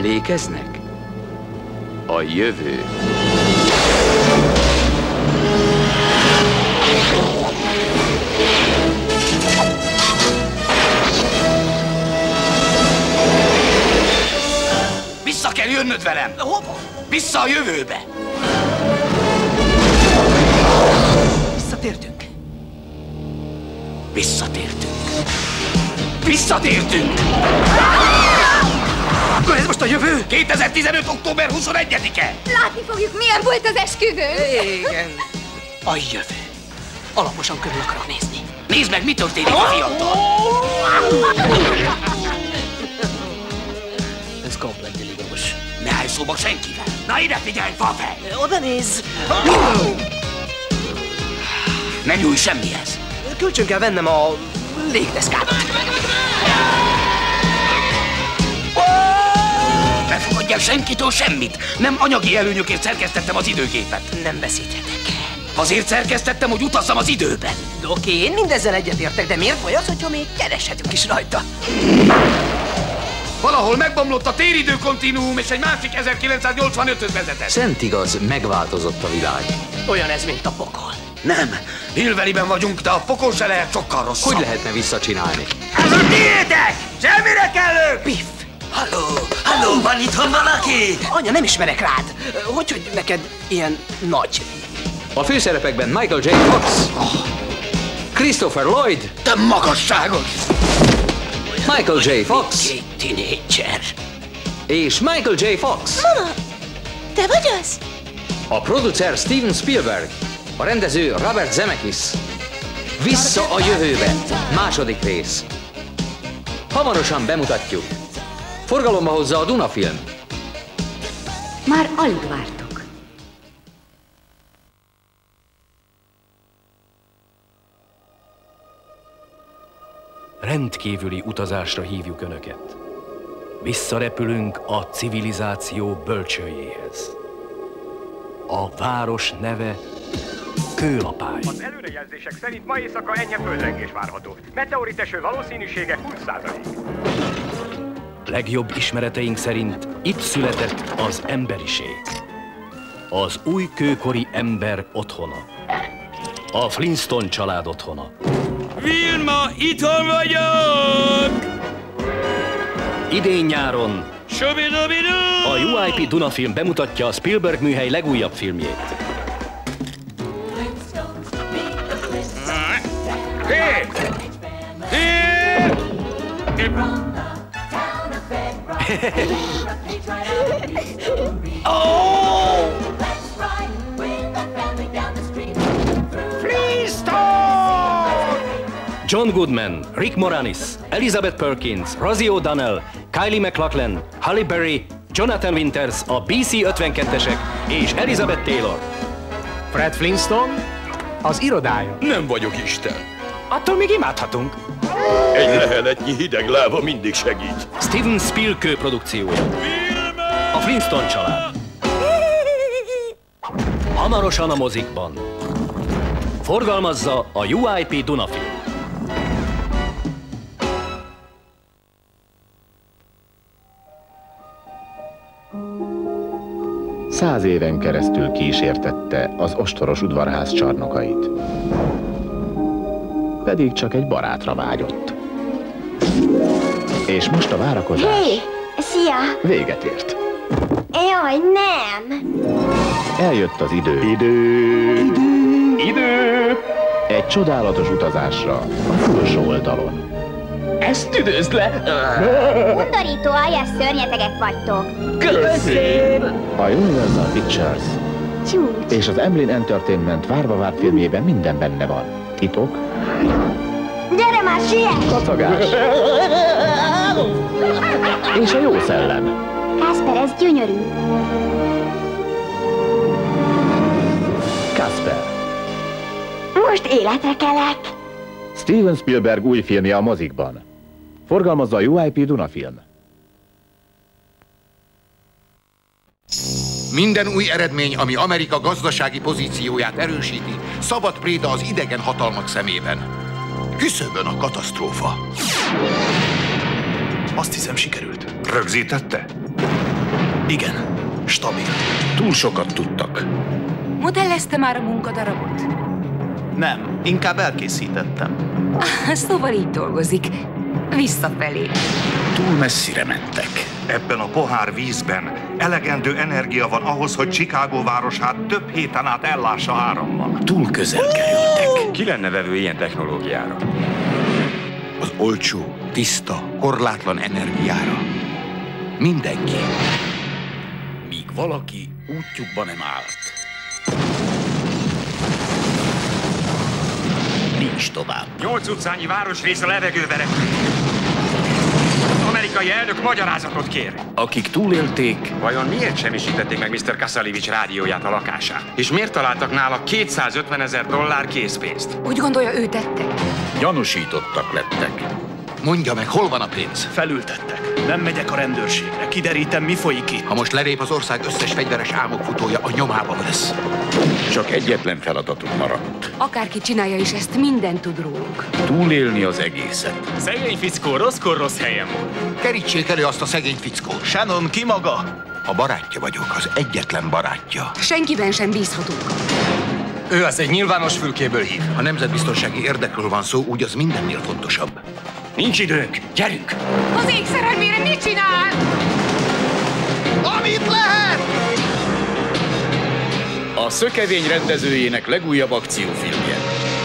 Emlékeznek? A jövő. Vissza kell jönnöd velem! Hova? Vissza a jövőbe! Visszatértünk. Visszatértünk. Visszatértünk! Akkor ez most a jövő? 2015. október 21-e! Látni fogjuk, milyen volt az esküvő. Igen. A jövő. Alaposan körül akarok nézni. Nézd meg, mi történik a fiatal! Ez komplet iligamos. Ne állj szóba senkivel! Na ide figyelj, fafej! Oda nézz! Ne nyújj semmihez! Kölcsön kell vennem a légdeszkát. Ne fogadj el senkitől semmit! Nem anyagi előnyökért szerkesztettem az időgépet. Nem veszíthetek. Azért szerkesztettem, hogy utazzam az időben. Oké, én mindezzel egyetértek, de miért baj az, hogyha még kereshetünk is rajta? Valahol megbomlott a téridő kontinuum, és egy másik 1985-höz vezetett. Szent igaz, megváltozott a világ. Olyan ez, mint a pokol. Nem, Hillvalleyben vagyunk, de a pokol se lehet sokkal rosszabb. Hogy lehetne visszacsinálni? Ez a tiétek! Semmire kellő! Piff! Halló, van itthon valaki? Anya, nem ismerek rád. Hogy neked ilyen nagy? A főszerepekben Michael J. Fox, Christopher Lloyd, Te magasságos! Michael J. Fox Két tínédzser. és Michael J. Fox. Mama, te vagy az? A producer Steven Spielberg, a rendező Robert Zemeckis. Vissza a jövőbe, második rész. Hamarosan bemutatjuk. Forgalomba hozza a Duna Film. Már alig vártok. Rendkívüli utazásra hívjuk Önöket. Visszarepülünk a civilizáció bölcsőjéhez. A város neve Kőlapály. Az előrejelzések szerint ma éjszaka enyhe földrengés várható. Meteoriteső valószínűsége 20%. Legjobb ismereteink szerint itt született az emberiség. Az új kőkori ember otthona. A Flintstone család otthona. Vilma, itthon vagyok! Idén-nyáron Sobidobidu! a UIP Duna Film bemutatja a Spielberg műhely legújabb filmjét. Hé! John Goodman, Rick Moranis, Elizabeth Perkins, Rosie O'Donnell, Kylie MacLachlan, Halle Berry, Jonathan Winters, a BC 52-esek és Elizabeth Taylor. Fred Flintstone, az irodája. Nem vagyok Isten. Attól még imádhatunk. Egy leheletnyi hideg láva mindig segít. Steven Spielberg produkciója. A Flintstone család. Hamarosan a mozikban. Forgalmazza a UIP Duna Film. 100 éven keresztül kísértette az ostoros udvarház csarnokait. Pedig csak egy barátra vágyott. És most a várakozás Szia! véget ért. Jaj, nem! Eljött az idő. Idő! Egy csodálatos utazásra a túlsó oldalon. Ezt tüdőzd le! Undorító, aljas szörnyetegek vagytok. Köszönöm! A Universal Pictures Csúcs. és az Emblem Entertainment várva várt filmjében minden benne van. Titok, Gyere már, siess! kacagás és a jó szellem. Kasper, ez gyönyörű. Kasper. Most életre kelek. Steven Spielberg új filmje a mozikban. Forgalmazza a UIP Duna Film. Minden új eredmény, ami Amerika gazdasági pozícióját erősíti, szabad préda az idegen hatalmak szemében. Küszöbön a katasztrófa. Azt hiszem, sikerült. Rögzítette? Igen, stabil. Túl sokat tudtak. Modellezte már a munkadarabot? Nem, inkább elkészítettem. Szóval így dolgozik. Visszafelé. Túl messzire mentek. Ebben a pohár vízben elegendő energia van ahhoz, hogy Chicago városát több héten át ellássa árammal. Túl közel kerültek. Ki lenne vevő ilyen technológiára? Az olcsó, tiszta, korlátlan energiára. Mindenki. Míg valaki útjukba nem állt. Nincs tovább. 8 utcányi városrész a levegőbe repült. Az amerikai elnök magyarázatot kér. Akik túlélték... Vajon miért semmisítették meg Mr. Kasalivics rádióját a lakásán? És miért találtak nála $250 000 készpénzt? Úgy gondolja, ő tette? Gyanúsítottak lettek. Mondja meg, hol van a pénz? Felültettek. Nem megyek a rendőrségre. Kiderítem, mi folyik itt. Ha most lerép az ország összes fegyveres álmokfutója, a nyomában lesz. Csak egyetlen feladatuk maradt. Akárki csinálja is ezt, minden tud róluk. Túlélni az egészet. Szegény fickó rosszkor rossz helyen volt. Kerítsék elő azt a szegény fickót. Shannon, ki maga? A barátja vagyok, az egyetlen barátja. Senkiben sem bízhatunk. Ő az egy nyilvános fülkéből hív. Ha nemzetbiztonsági érdekről van szó, úgy az mindennél fontosabb. Nincs időnk, gyerünk! Az ég szerelmére mit csinál? Amit lehet! A Szökevény rendezőjének legújabb akciófilmje.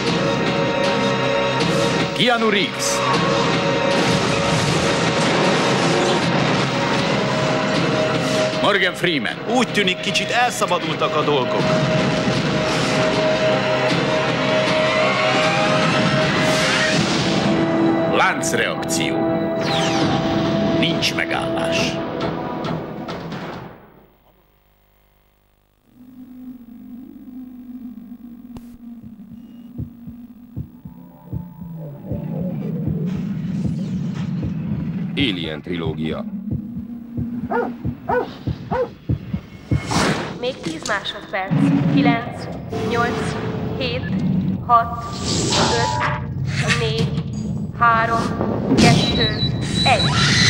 Keanu Reeves. Morgan Freeman. Úgy tűnik, kicsit elszabadultak a dolgok. Láncreakció. Nincs megállás. Alien trilógia. Még 10 másodperc. 9, 8, 7, 6, 5, 4, 3, 2, 1.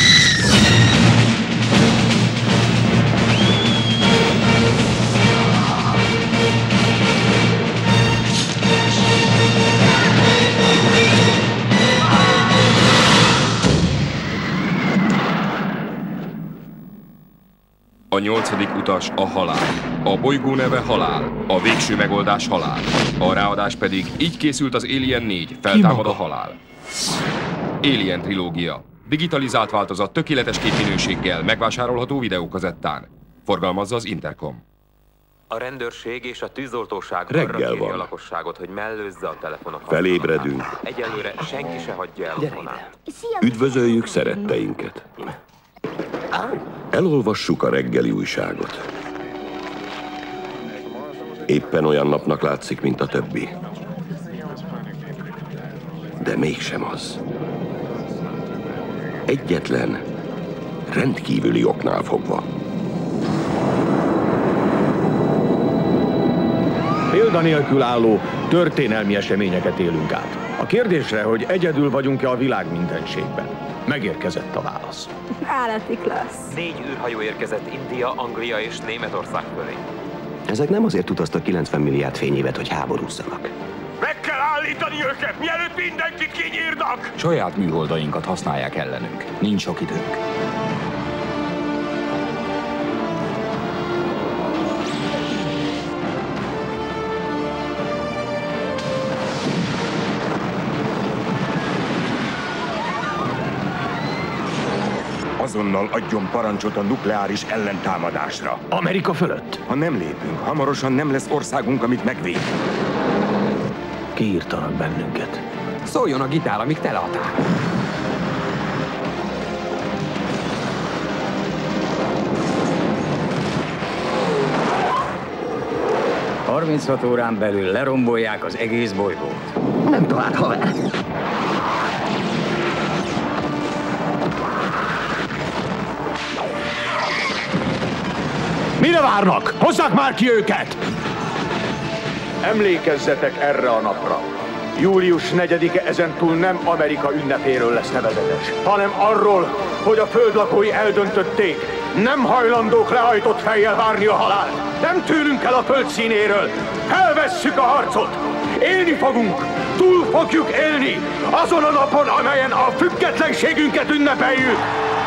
A 8. utas a halál. A bolygó neve Halál. A végső megoldás halál. A ráadás pedig így készült az Alien 4, feltámad a halál. Alien trilógia. Digitalizált változat tökéletes képminőséggel, megvásárolható videókazettán. Forgalmazza az Intercom. A rendőrség és a tűzoltóság reggel arra van. a lakosságot, hogy mellőzze a telefonok. Felébredünk. Egyelőre senki se hagyja el otthonát. Üdvözöljük szeretteinket. Elolvassuk a reggeli újságot. Éppen olyan napnak látszik, mint a többi. De mégsem az. Egyetlen, rendkívüli oknál fogva. Példanélkül álló történelmi eseményeket élünk át. A kérdésre, hogy egyedül vagyunk-e a világ mindenségben, megérkezett a válasz. Állati klassz. 4 űrhajó érkezett India, Anglia és Németország fölé. Ezek nem azért utaztak 90 milliárd fényévet, hogy háborúzzanak. Meg kell állítani őket, mielőtt mindenkit kinyírnak! Saját műholdainkat használják ellenünk. Nincs sok időnk. Azonnal adjon parancsot a nukleáris ellentámadásra. Amerika fölött? Ha nem lépünk, hamarosan nem lesz országunk, amit megvéd. Kiírtanak bennünket. Szóljon a gitár, amíg tele a tár. – 36 órán belül lerombolják az egész bolygót. Nem tovább, haver. Mire várnak? Hozzák már ki őket! Emlékezzetek erre a napra. Július 4-e ezentúl nem Amerika ünnepéről lesz nevezetes, hanem arról, hogy a földlakói eldöntötték, Nem hajlandók lehajtott fejjel várni a halált. Nem tűnünk el a föld színéről. Felvesszük a harcot. Élni fogunk. Túl fogjuk élni. Azon a napon, amelyen a függetlenségünket ünnepeljük.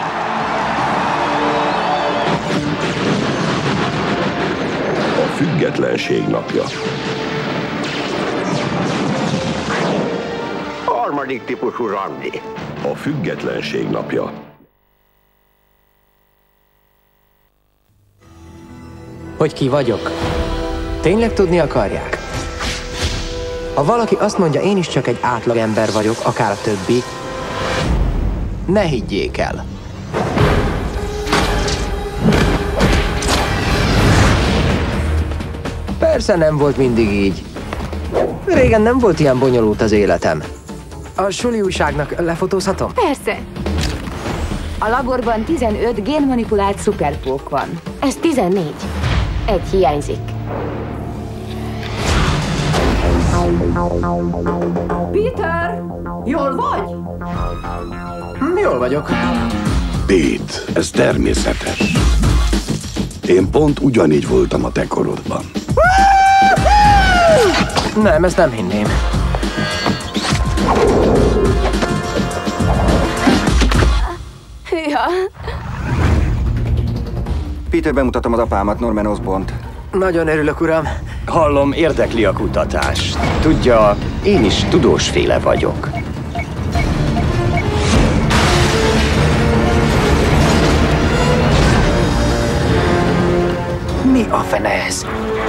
A függetlenség napja. Harmadik típusú randi. A függetlenség napja. Hogy ki vagyok? Tényleg tudni akarják? Ha valaki azt mondja, én is csak egy átlagember vagyok, akár a többi, ne higgyék el. Persze nem volt mindig így. Régen nem volt ilyen bonyolult az életem. A suli újságnak lefotózhatom? Persze. A laborban 15 génmanipulált szuperpók van. Ez 14. Egy hiányzik. Peter! Jól vagy? Jól vagyok. Pete, ez természetes. Én pont ugyanígy voltam a te korodban. Nem, ezt nem hinném. Hűha! Peter, bemutatom az apámat, Norman Osbornt. Nagyon örülök, uram. Hallom, érdekli a kutatás. Tudja, én is tudósféle vagyok. Mi a fene ez?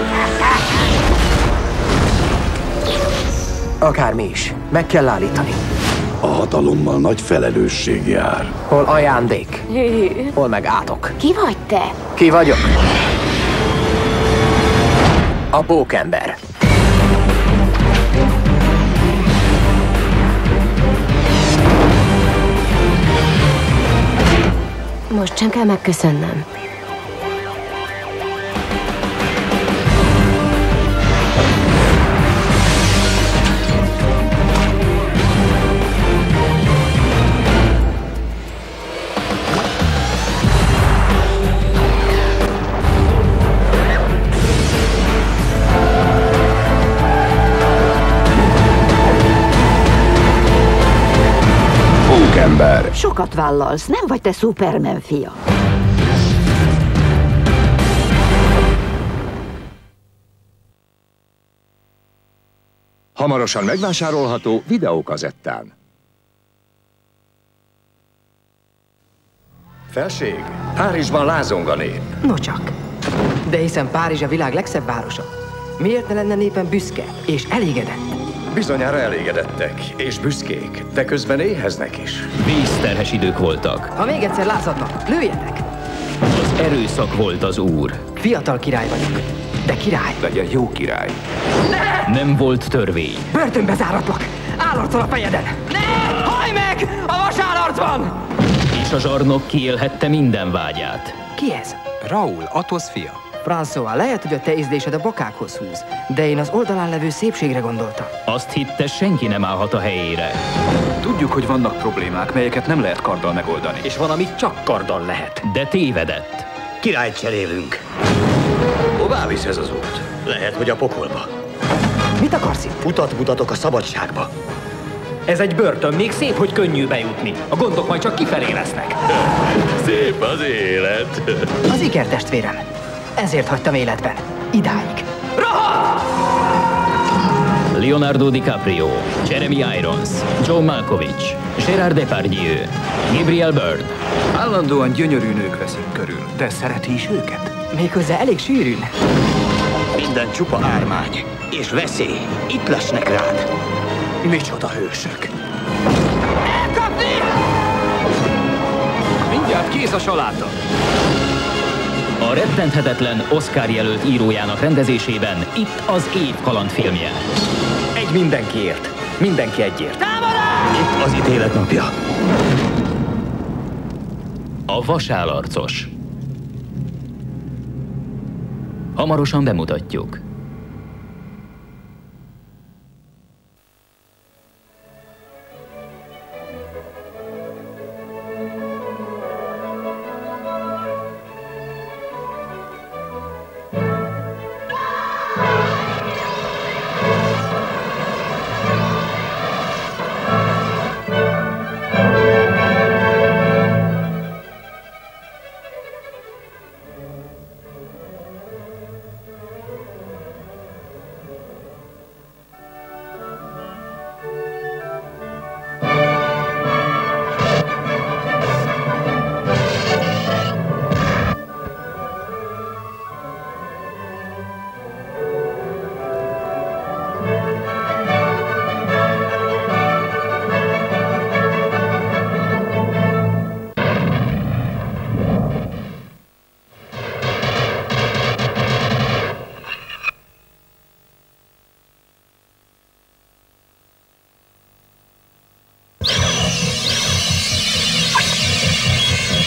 Akármi is, meg kell állítani. A hatalommal nagy felelősség jár. Hol ajándék, hol meg átok. Ki vagy te? Ki vagyok? A pókember. Most sem kell megköszönnöm. Ember. Sokat vállalsz, nem vagy te Superman fia. Hamarosan megvásárolható videókazettán. Felség, Párizsban lázong a nép. Nocsak. De hiszen Párizs a világ legszebb városa. Miért ne lenne népen büszke és elégedett? Bizonyára elégedettek és büszkék, de közben éheznek is. Vízterhes idők voltak. Ha még egyszer látszatnak, lőjetek! Az erőszak volt az úr. Fiatal király vagyok, de király. Legyen jó király. Nem volt törvény. Börtönbe záratlak! Állarcol a fejeden! Ne! Hajj meg! A vasállarcban! És a zsarnok kiélhette minden vágyát. Ki ez? Raúl, Atosz fia. François, lehet, hogy a te ízlésed a bokákhoz húz, de én az oldalán levő szépségre gondoltam. Azt hitte, senki nem állhat a helyére. Tudjuk, hogy vannak problémák, melyeket nem lehet karddal megoldani. És van, amit csak karddal lehet. De tévedett. Királyt cserélünk. Hová visz ez az út? Lehet, hogy a pokolba. Mit akarsz itt? Utat mutatok a szabadságba. Ez egy börtön, még szép, hogy könnyű bejutni. A gondok majd csak kifelé lesznek. Szép az élet. Az ikertestvérem. Ezért hagytam életben. Idáig. Leonardo DiCaprio, Jeremy Irons, John Malkovich, Gerard Depardieu, Gabriel Byrne. Állandóan gyönyörű nők veszik körül, de szereti is őket. Méghozzá elég sűrűn. Minden csupa ármány és veszély. Itt lesznek rád. Micsoda hősök. Elkapni! Mindjárt kész a saláta. A rettenthetetlen Oscar jelölt írójának rendezésében itt az év kalandfilmje. Egy mindenkiért. Mindenki egyért. Támadás! Itt az ítélet napja. A vasállarcos. Hamarosan bemutatjuk.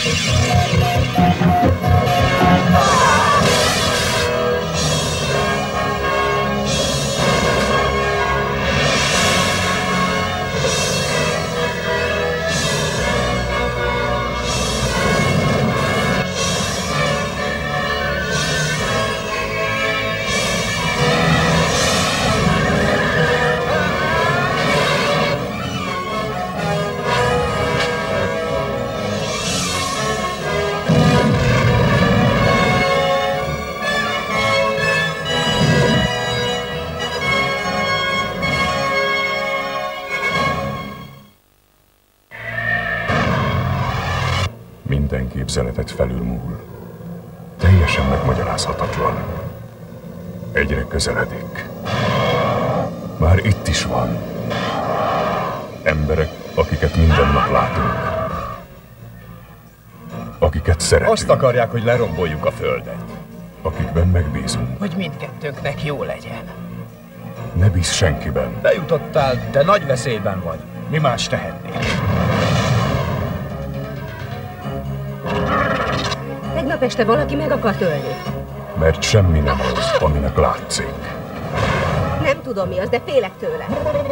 Minden képzeletet felülmúl. Teljesen megmagyarázhatatlan. Egyre közeledik. Már itt is van. Emberek, akiket minden nap látunk. Akiket szeretünk. Azt akarják, hogy leromboljuk a földet. Akikben megbízunk. Hogy mindkettőnknek jó legyen. Ne bízz senkiben. Bejutottál, de nagy veszélyben vagy. Mi más tehetnénk? Tegnap este valaki meg akart ölni. Mert semmi nem az, aminek látszik. Nem tudom mi az, de félek tőle.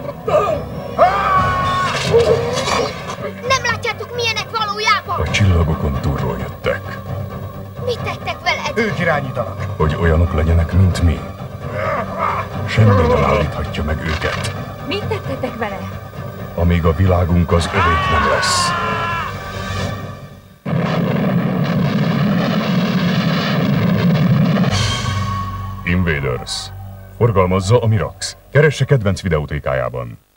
Nem látjátok, milyenek valójában? A csillagokon túlról jöttek. Mit tettek veled? Ők irányítanak. Hogy olyanok legyenek, mint mi. Semmi nem állíthatja meg őket. Mit tettetek vele? Amíg a világunk az övék nem lesz. Invaders. Forgalmazza a Mirax. Keresse kedvenc videótékájában.